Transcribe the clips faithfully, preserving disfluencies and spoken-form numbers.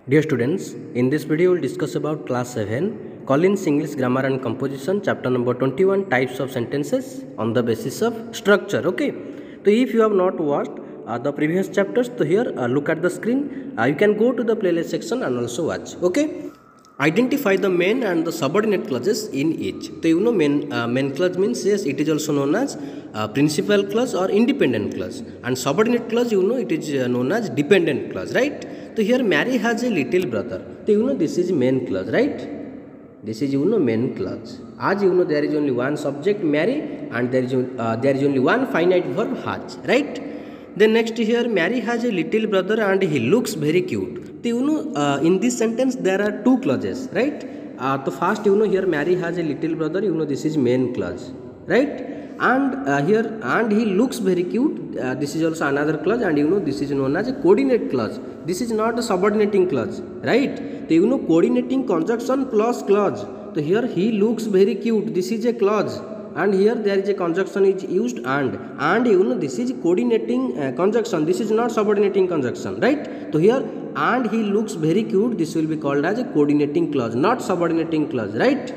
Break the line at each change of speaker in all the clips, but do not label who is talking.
Dear students, in this video we will discuss about class seven Collins English Grammar and Composition, chapter number twenty-one, types of sentences on the basis of structure. Okay, so if you have not watched uh, the previous chapters, so here uh, look at the screen. Uh, you can go to the playlist section and also watch. Okay, identify the main and the subordinate clauses in each. So you know main uh, main clause means, yes, it is also known as uh, principal clause or independent clause, and subordinate clause, you know, it is uh, known as dependent clause, right? So here Mary has a little brother. So you know this is main clause, right? This is you know main clause. As you know there is only one subject Mary, and there is uh, there is only one finite verb has, right? Then next here Mary has a little brother and he looks very cute. So you know uh, in this sentence there are two clauses, right? Uh, so first you know here Mary has a little brother. You know this is main clause, right? And uh, here and he looks very cute. Uh, this is also another clause, and you know this is known as a coordinate clause. This is not a subordinating clause, right? So you know coordinating conjunction plus clause. So here he looks very cute. This is a clause, and here there is a conjunction is used and and you know this is coordinating uh, conjunction. This is not subordinating conjunction, right? So here and he looks very cute. This will be called as a coordinating clause, not subordinating clause, right?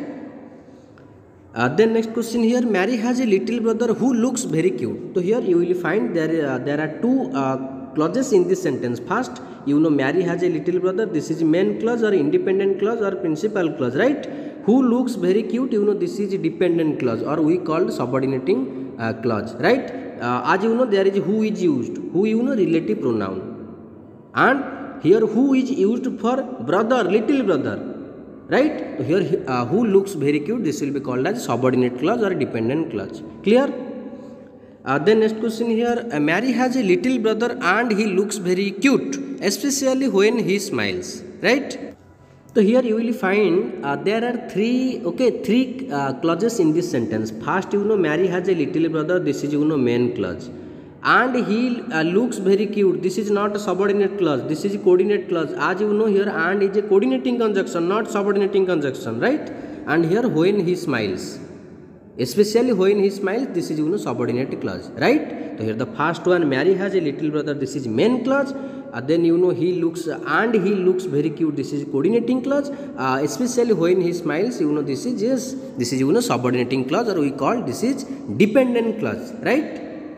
Uh, then next question here, Mary has a little brother who looks very cute. So here you will find there uh, there are two uh, clauses in this sentence. First, you know Mary has a little brother. This is main clause or independent clause or principal clause, right? Who looks very cute, you know this is dependent clause, or we called subordinating uh, clause, right? Uh, as you know there is who is used. Who, you know, relative pronoun, and here who is used for brother, little brother, right? So here uh, who looks very cute, this will be called as subordinate clause or dependent clause. Clear? Uh, then next question here, uh, Mary has a little brother and he looks very cute, especially when he smiles, right? So here you will find uh, there are three okay three uh, clauses in this sentence. First, you know Mary has a little brother. This is you know main clause, and he uh, looks very cute. This is not a subordinate clause, this is a coordinate clause. As you know here and is a coordinating conjunction, not subordinating conjunction, right? And here when he smiles, especially when he smiles, this is you know subordinate clause, right? So here the first one, Mary has a little brother, this is main clause. Uh, then you know he looks and he looks very cute, this is coordinating clause. Uh, especially when he smiles, you know this is yes this is you know subordinating clause, or we call this is dependent clause, right?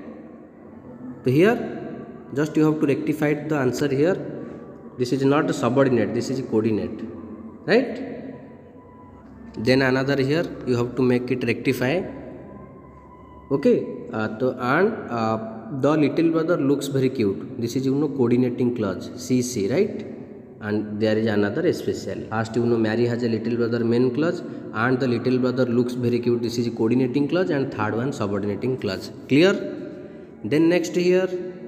So here just you have to rectify the answer here. This is not a subordinate, this is a coordinate, right? Then another here you have to make it rectify. Okay, uh, so and uh, the little brother looks very cute. This is you know coordinating clause, C C, right? And there is another special. First you know Mary has a little brother, main clause, and the little brother looks very cute. This is a coordinating clause, and third one subordinating clause. Clear? Then next here,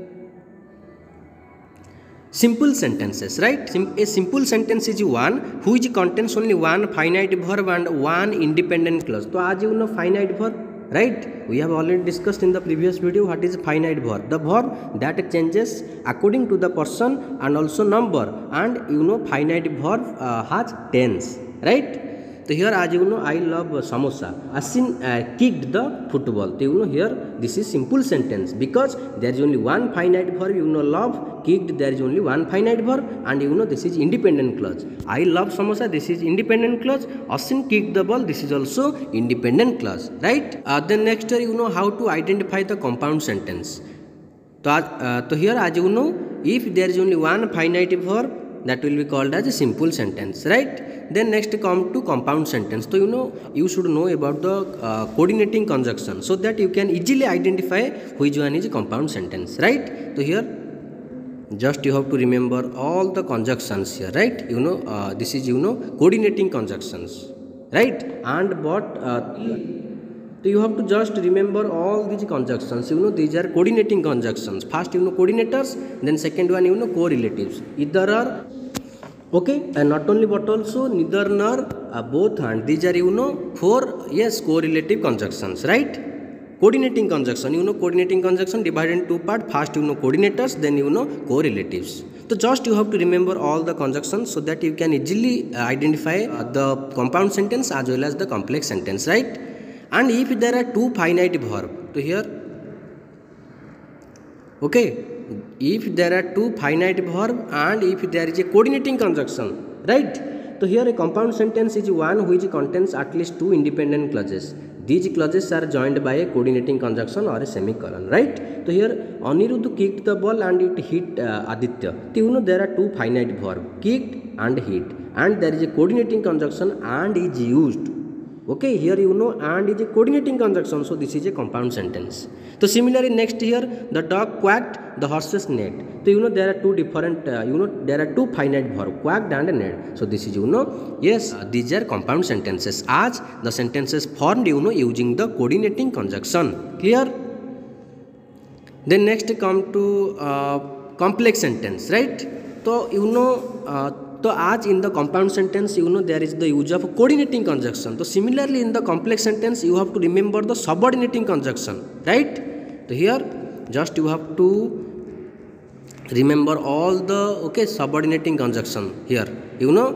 simple sentences, right? Sim a simple sentence is one which contains only one finite verb and one independent clause. So as you know finite verb, right? We have already discussed in the previous video what is finite verb. The verb that changes according to the person and also number, and you know finite verb uh, has tense, right? So here as you know I love samosa. Asin uh, kicked the football. So you know here this is simple sentence because there is only one finite verb. You know love, kicked, there is only one finite verb, and you know this is independent clause. I love samosa, this is independent clause. Asin kicked the ball, this is also independent clause, right? Uh, then next you know how to identify the compound sentence. So, uh, so here as you know if there is only one finite verb, that will be called as a simple sentence, right? Then next come to compound sentence. So you know you should know about the uh, coordinating conjunction, so that you can easily identify which one is a compound sentence, right? So here just you have to remember all the conjunctions here, right? You know uh, this is you know coordinating conjunctions, right? And what uh, so you have to just remember all these conjunctions. You know these are coordinating conjunctions. First you know coordinators, then second one you know correlatives. Either are okay, and not only but also neither nor uh, both, and these are you know four yes correlative conjunctions, right? Coordinating conjunction, you know coordinating conjunction divided in two parts. First you know coordinators, then you know correlatives. So just you have to remember all the conjunctions so that you can easily uh, identify uh, the compound sentence as well as the complex sentence, right? And if there are two finite verb, so here okay if there are two finite verb and if there is a coordinating conjunction, right? So here a compound sentence is one which contains at least two independent clauses. These clauses are joined by a coordinating conjunction or a semicolon, right? So here Aniruddha kicked the ball and it hit uh, Aditya. So you know there are two finite verb, kicked and hit, and there is a coordinating conjunction and is used. Okay, here you know and is a coordinating conjunction, so this is a compound sentence. So similarly next here, the dog quacked, the horses neighed. So you know there are two different uh, you know there are two finite verb, quacked and neighed. So this is you know yes uh, these are compound sentences as the sentences formed you know using the coordinating conjunction. Clear? Then next come to uh, complex sentence, right? So you know uh, so as in the compound sentence you know there is the use of coordinating conjunction. So similarly in the complex sentence you have to remember the subordinating conjunction, right? So here just you have to remember all the okay subordinating conjunction. Here you know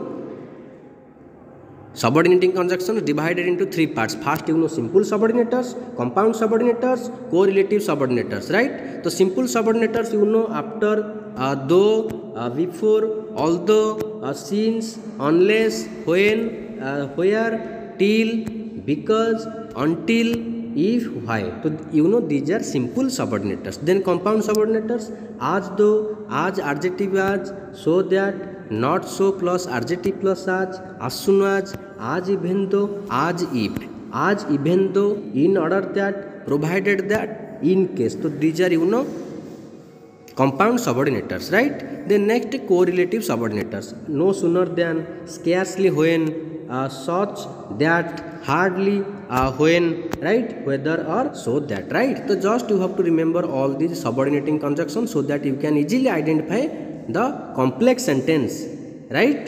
subordinating conjunction is divided into three parts. First you know simple subordinators, compound subordinators, correlative subordinators, right? So simple subordinators you know after uh, though, uh, before, although, uh, since, unless, when, uh, where, till, because, until, if, why. So you know these are simple subordinators. Then compound subordinators, as though, as, adjective as, so that, not so plus adjective plus as, as soon as, as even though, as if, as even though, in order that, provided that, in case. So these are you know compound subordinators, right? Then next correlative subordinators, no sooner than, scarcely when, uh, such, that, hardly, uh, when, right? Whether or so that, right? So just you have to remember all these subordinating conjunctions so that you can easily identify the complex sentence, right?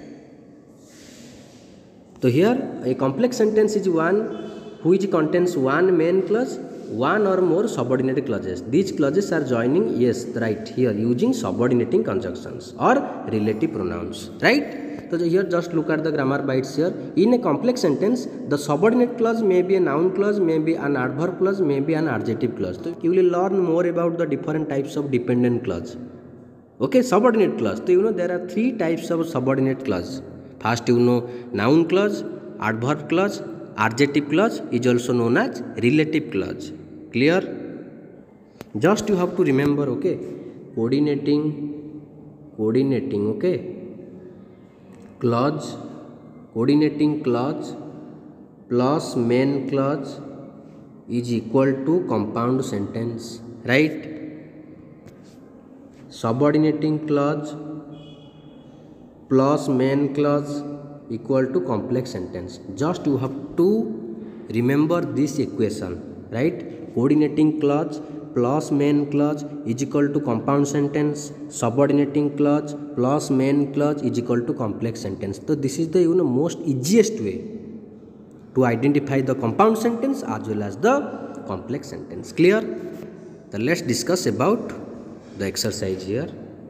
So here a complex sentence is one which contains one main clause, one or more subordinate clauses. These clauses are joining, yes, right, here using subordinating conjunctions or relative pronouns, right? So here just look at the grammar bites here. In a complex sentence, the subordinate clause may be a noun clause, may be an adverb clause, may be an adjective clause. So you will learn more about the different types of dependent clause. Okay, subordinate clause. So you know there are three types of subordinate clause. First you know noun clause, adverb clause, adjective clause is also known as relative clause. Clear? Just you have to remember, okay, coordinating, coordinating, okay, clause, coordinating clause plus main clause is equal to compound sentence, right? Subordinating clause plus main clause equal to complex sentence. Just you have to remember this equation, right? Coordinating clause plus main clause is equal to compound sentence. Subordinating clause plus main clause is equal to complex sentence. So this is the you know most easiest way to identify the compound sentence as well as the complex sentence. Clear? Then let's discuss about the exercise here.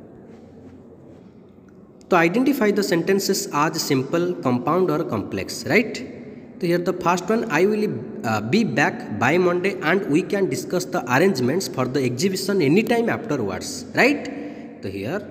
To identify the sentences as simple, compound or complex, right? So here the first one, I will uh, be back by Monday and we can discuss the arrangements for the exhibition anytime afterwards, right? So here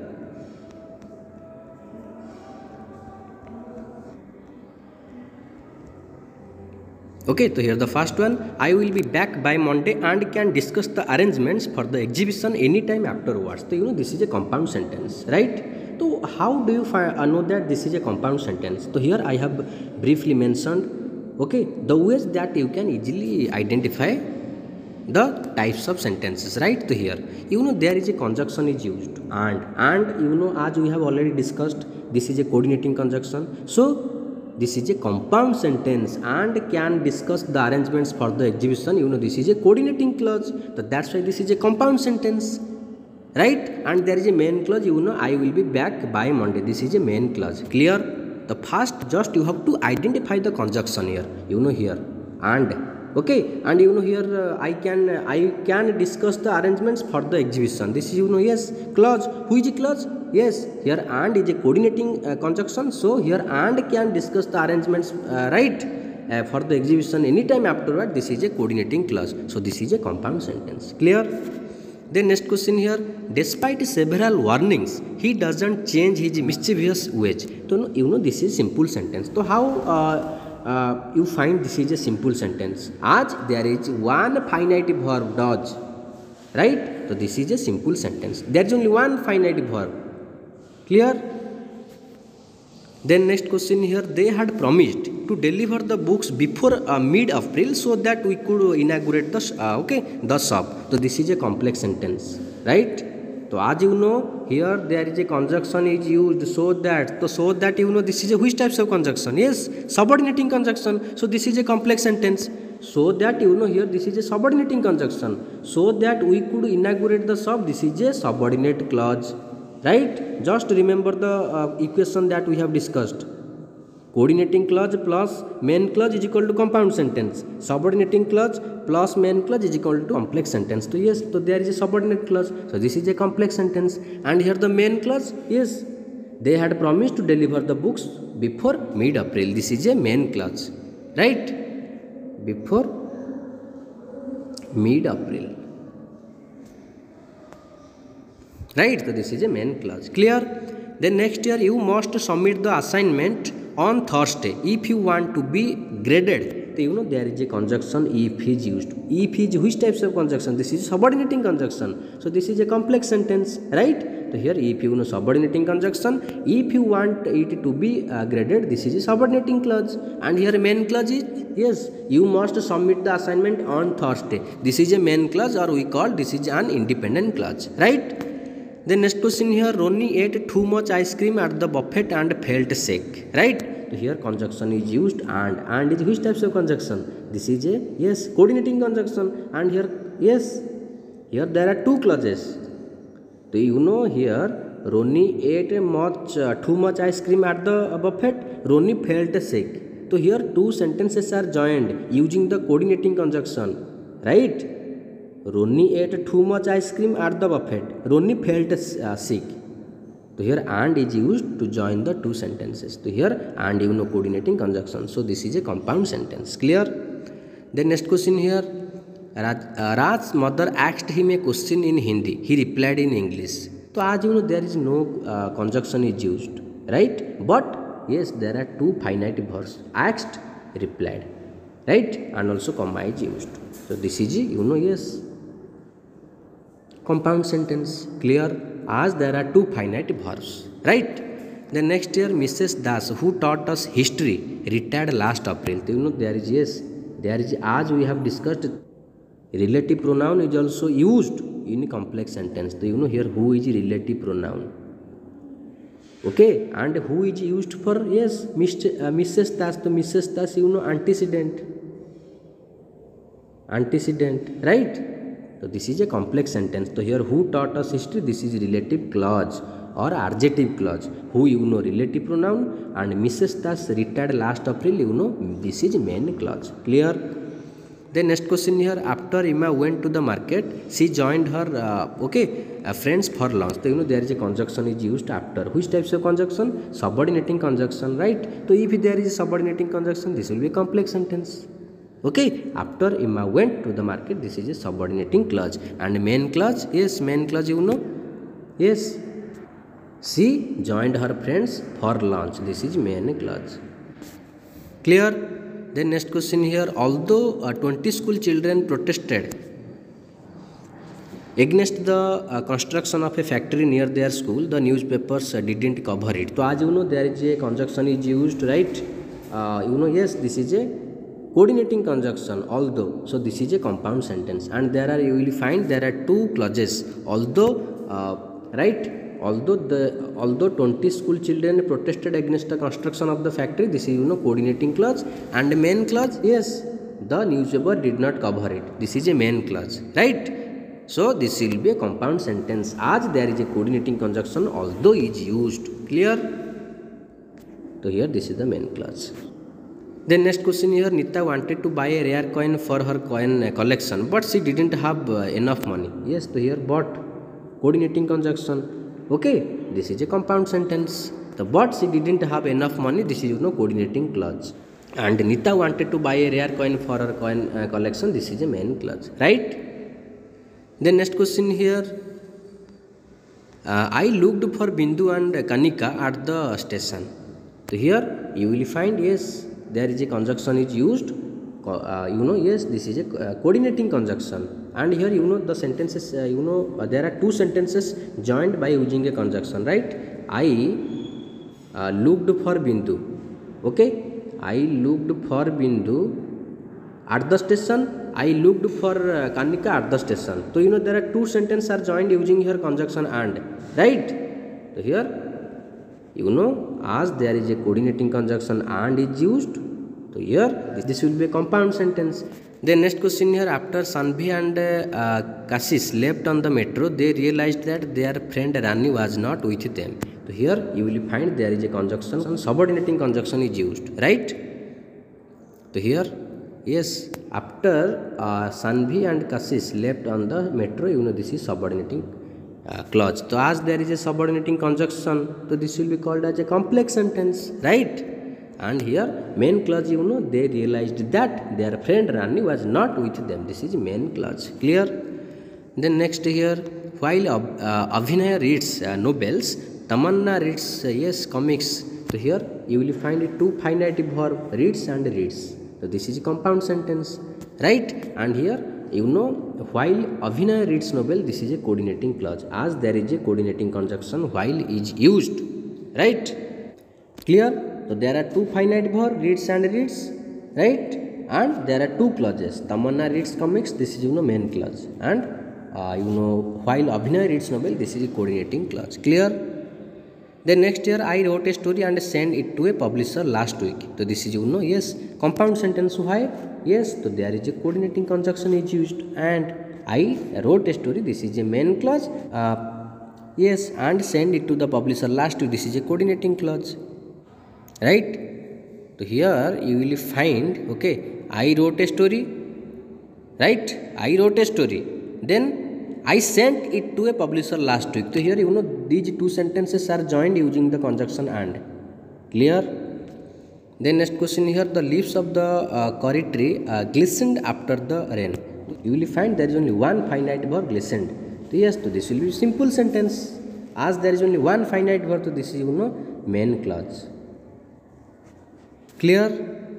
okay, so here the first one, I will be back by Monday and can discuss the arrangements for the exhibition anytime afterwards. So you know this is a compound sentence, right? So how do you find, uh, know that this is a compound sentence? So here I have briefly mentioned, okay, the ways that you can easily identify the types of sentences, right? So here you know there is a conjunction is used and and you know as we have already discussed, this is a coordinating conjunction. So this is a compound sentence and can discuss the arrangements for the exhibition. You know this is a coordinating clause. So that's why this is a compound sentence, right? And there is a main clause. You know I will be back by Monday. This is a main clause. Clear? The first just you have to identify the conjunction here. You know here and okay, and you know here uh, I can uh, I can discuss the arrangements for the exhibition. This is you know yes clause. Who is a clause? Yes, here and is a coordinating uh, conjunction. So here and can discuss the arrangements, uh, right, uh, for the exhibition anytime afterward. This is a coordinating clause. So this is a compound sentence. Clear? Then next question here, despite several warnings, he doesn't change his mischievous ways. So you know this is simple sentence. So how uh, uh, you find this is a simple sentence? As there is one finite verb does, right? So this is a simple sentence. There is only one finite verb. Clear? Then next question here, they had promised to deliver the books before uh, mid-April so that we could inaugurate the uh, okay the shop. So this is a complex sentence, right? So as you know, here there is a conjunction is used so that, so so that you know this is a which types of conjunction? Yes, subordinating conjunction. So this is a complex sentence. So that you know here this is a subordinating conjunction. So that we could inaugurate the shop. This is a subordinate clause. Right? Just remember the uh, equation that we have discussed. Coordinating clause plus main clause is equal to compound sentence. Subordinating clause plus main clause is equal to complex sentence. So yes, so there is a subordinate clause. So this is a complex sentence. And here the main clause, yes, they had promised to deliver the books before mid-April. This is a main clause. Right? Before mid-April. Right, so this is a main clause. Clear? Then next year you must submit the assignment on Thursday if you want to be graded. So you know there is a conjunction if is used. If is which types of conjunction? This is subordinating conjunction. So this is a complex sentence, right? So here if you know subordinating conjunction, if you want it to be uh, graded, this is a subordinating clause. And here main clause is, yes, you must submit the assignment on Thursday. This is a main clause, or we call this is an independent clause, right? Then next question here, Ronnie ate too much ice cream at the buffet and felt sick, right? So here conjunction is used, and and is which types of conjunction? This is a, yes, coordinating conjunction. And here, yes, here there are two clauses. So you know here Ronnie ate much uh, too much ice cream at the buffet. Ronnie felt sick. So here two sentences are joined using the coordinating conjunction, right? Ronnie ate too much ice cream at the buffet. Ronnie felt uh, sick. So here and is used to join the two sentences. So here and you know coordinating conjunction. So this is a compound sentence. Clear? Then next question here. Raj, uh, Raj's mother asked him a question in Hindi. He replied in English. So as you know there is no uh, conjunction is used, right? But yes, there are two finite verbs. Asked, replied, right? And also comma is used. So this is you know yes. Compound sentence. Clear? As there are two finite verbs, right? Then next year Missus Das, who taught us history, retired last April. So you know there is, yes, there is, as we have discussed, relative pronoun is also used in complex sentence. So you know here who is relative pronoun, okay, and who is used for, yes, uh, Missus Das. So Missus Das you know antecedent, antecedent, right? So this is a complex sentence. So here who taught us history, this is relative clause or adjective clause. Who you know relative pronoun, and Missus Das retired last April, you know this is main clause. Clear? Then next question here, after Emma went to the market, she joined her uh, okay uh, friends for lunch. So you know there is a conjunction is used after. Which types of conjunction? Subordinating conjunction, right? So if there is a subordinating conjunction, this will be a complex sentence. Okay, after Emma went to the market, this is a subordinating clause. And main clause, yes, main clause you know, yes, she joined her friends for lunch. This is main clause. Clear? Then next question here, although uh, twenty school children protested against the uh, construction of a factory near their school, the newspapers uh, didn't cover it. So as you know there is a conjunction is used, right? Uh, you know yes, this is a coordinating conjunction, although. So this is a compound sentence, and there are, you will find there are two clauses. Although, uh, right? Although the although twenty school children protested against the construction of the factory, this is you know coordinating clause. And the main clause, yes, the newspaper did not cover it. This is a main clause, right? So this will be a compound sentence as there is a coordinating conjunction although is used. Clear? So here this is the main clause. Then next question here, Nita wanted to buy a rare coin for her coin collection, but she didn't have uh, enough money. Yes, so here but coordinating conjunction. Okay, this is a compound sentence. The but she didn't have enough money, this is you know coordinating clause. And Nita wanted to buy a rare coin for her coin uh, collection, this is a main clause, right? Then next question here. Uh, I looked for Bindu and Kanika at the station. So here you will find, yes, there is a conjunction is used. Uh, you know, yes, this is a uh, coordinating conjunction. And here you know the sentences. Uh, you know uh, there are two sentences joined by using a conjunction, right? I uh, looked for Bindu. Okay, I looked for Bindu at the station. I looked for uh, Kanika at the station. So you know there are two sentences are joined using here conjunction and, right? So here you know as there is a coordinating conjunction and is used. So here this, this will be a compound sentence. Then next question here, after Sanvi and uh, Kashish left on the metro, they realized that their friend Rani was not with them. So here you will find there is a conjunction and subordinating conjunction is used, right? So here, yes, after uh, Sanvi and Kashish left on the metro, you know this is subordinating uh, clause. So as there is a subordinating conjunction, so this will be called as a complex sentence, right? And here main clause, you know, they realized that their friend Rani was not with them. This is main clause. Clear? Then next here, while uh, Abhinaya reads uh, novels, Tamanna reads uh, yes comics. So here you will find two finite verb, reads and reads. So this is a compound sentence, right? And here you know while Abhinaya reads novel, this is a coordinating clause as there is a coordinating conjunction while is used, right? Clear? So there are two finite verb, reads and reads, right? And there are two clauses. Tamanna reads comics, this is you know main clause, and uh, you know while Abhinaya reads novel, this is a coordinating clause. Clear? Then next year I wrote a story and sent it to a publisher last week. So this is you know yes compound sentence. Why? Yes, so there is a coordinating conjunction is used, and I wrote a story. This is a main clause. Uh, yes, and send it to the publisher last week. This is a coordinating clause. Right? So here you will find, okay, I wrote a story, right? I wrote a story. Then I sent it to a publisher last week. So here you know these two sentences are joined using the conjunction and. Clear? Then next question here, the leaves of the uh, curry tree uh, glistened after the rain. You will find there is only one finite verb, glistened. So yes, so this will be simple sentence. As there is only one finite verb, so this is you know main clause. Clear?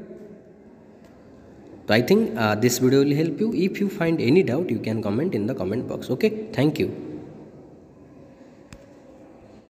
So I think uh, this video will help you. If you find any doubt, you can comment in the comment box. Okay, thank you.